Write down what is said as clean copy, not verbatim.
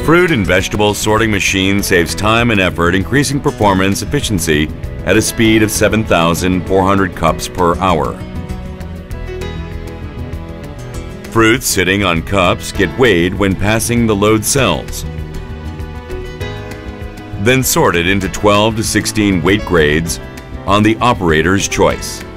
fruit and vegetable sorting machine saves time and effort, increasing performance efficiency at a speed of 7,400 cups per hour. Fruits sitting on cups get weighed when passing the load cells, then sorted into 12 to 16 weight grades on the operator's choice.